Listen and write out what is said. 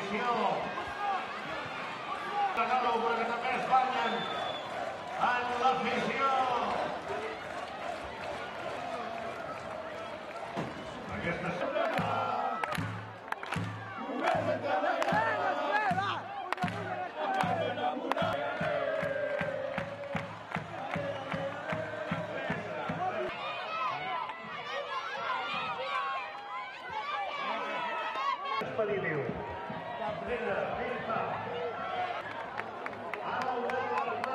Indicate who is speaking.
Speaker 1: l'afició. Regalo perquè també es guanyen en l'afició. Aquesta Expeditiu. Capdella, Vinta. Ara ho veu